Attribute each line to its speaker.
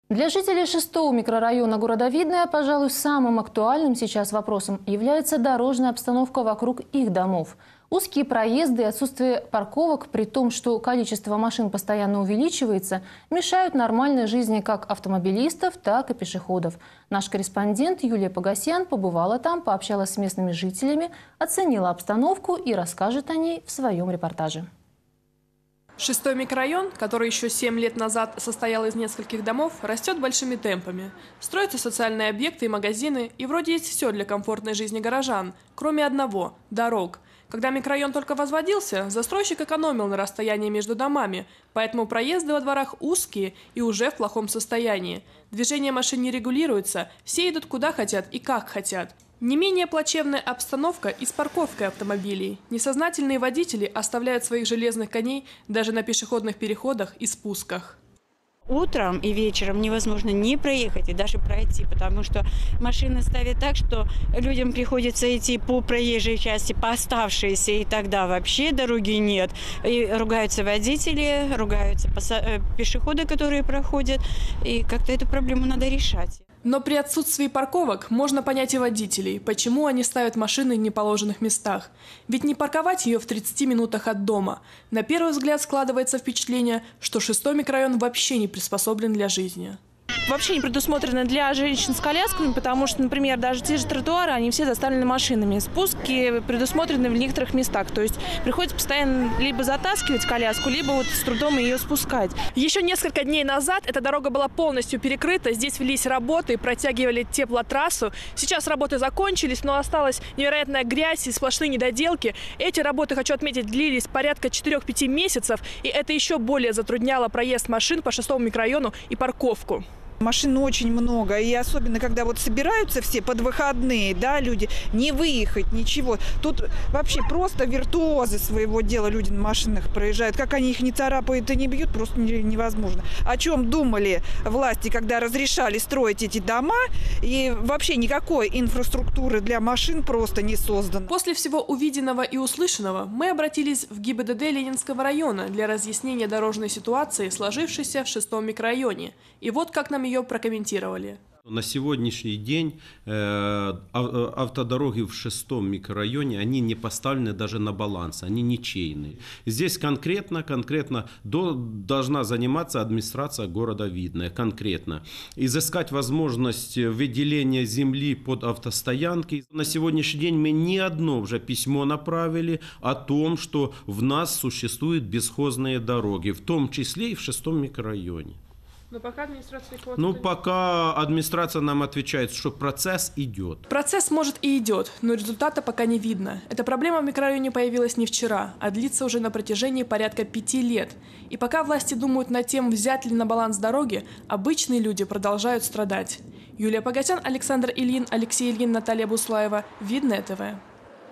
Speaker 1: Для жителей 6-го микрорайона города Видное, пожалуй, самым актуальным сейчас вопросом является дорожная обстановка вокруг их домов. Узкие проезды и отсутствие парковок, при том, что количество машин постоянно увеличивается, мешают нормальной жизни как автомобилистов, так и пешеходов. Наш корреспондент Юлия Погосян побывала там, пообщалась с местными жителями, оценила обстановку и расскажет о ней в своем репортаже.
Speaker 2: 6-й микрорайон, который еще 7 лет назад состоял из нескольких домов, растет большими темпами. Строятся социальные объекты и магазины, и вроде есть все для комфортной жизни горожан, кроме одного – дорог. Когда микрорайон только возводился, застройщик экономил на расстоянии между домами, поэтому проезды во дворах узкие и уже в плохом состоянии. Движение машин не регулируется, все идут куда хотят и как хотят. Не менее плачевная обстановка и с парковкой автомобилей. Несознательные водители оставляют своих железных коней даже на пешеходных переходах и спусках.
Speaker 3: Утром и вечером невозможно ни проехать и даже пройти, потому что машины ставят так, что людям приходится идти по проезжей части, по оставшейся, и тогда вообще дороги нет. И ругаются водители, ругаются пешеходы, которые проходят, и как-то эту проблему надо решать.
Speaker 2: Но при отсутствии парковок можно понять и водителей, почему они ставят машины в неположенных местах. Ведь не парковать ее в 30 минутах от дома. На первый взгляд складывается впечатление, что 6-й микрорайон вообще не приспособлен для жизни.
Speaker 4: Вообще не предусмотрены для женщин с колясками, потому что, например, даже те же тротуары, они все заставлены машинами. Спуски предусмотрены в некоторых местах. То есть приходится постоянно либо затаскивать коляску, либо вот с трудом ее спускать.
Speaker 2: Еще несколько дней назад эта дорога была полностью перекрыта. Здесь велись работы, протягивали теплотрассу. Сейчас работы закончились, но осталась невероятная грязь и сплошные недоделки. Эти работы, хочу отметить, длились порядка 4-5 месяцев. И это еще более затрудняло проезд машин по 6-му микрорайону и парковку.
Speaker 5: Машин очень много, и особенно, когда вот собираются все под выходные, да, люди, не выехать, ничего. Тут вообще просто виртуозы своего дела люди на машинах проезжают. Как они их не царапают и не бьют, просто невозможно. О чем думали власти, когда разрешали строить эти дома, и вообще никакой инфраструктуры для машин просто не создано.
Speaker 2: После всего увиденного и услышанного мы обратились в ГИБДД Ленинского района для разъяснения дорожной ситуации, сложившейся в 6-м микрорайоне. И вот как нам ее прокомментировали.
Speaker 6: На сегодняшний день автодороги в 6-м микрорайоне, они не поставлены даже на баланс, они ничейные. Здесь конкретно должна заниматься администрация города Видное, конкретно. Изыскать возможность выделения земли под автостоянки. На сегодняшний день мы ни одно уже письмо направили о том, что в нас существуют бесхозные дороги, в том числе и в 6-м микрорайоне.
Speaker 2: Но пока администрация...
Speaker 6: пока администрация нам отвечает, что процесс идет.
Speaker 2: Процесс, может, и идет, но результата пока не видно. Эта проблема в микрорайоне появилась не вчера, а длится уже на протяжении порядка 5 лет. И пока власти думают над тем, взять ли на баланс дороги, обычные люди продолжают страдать. Юлия Погосян, Александр Ильин, Алексей Ильин, Наталья Буслаева. Видное ТВ.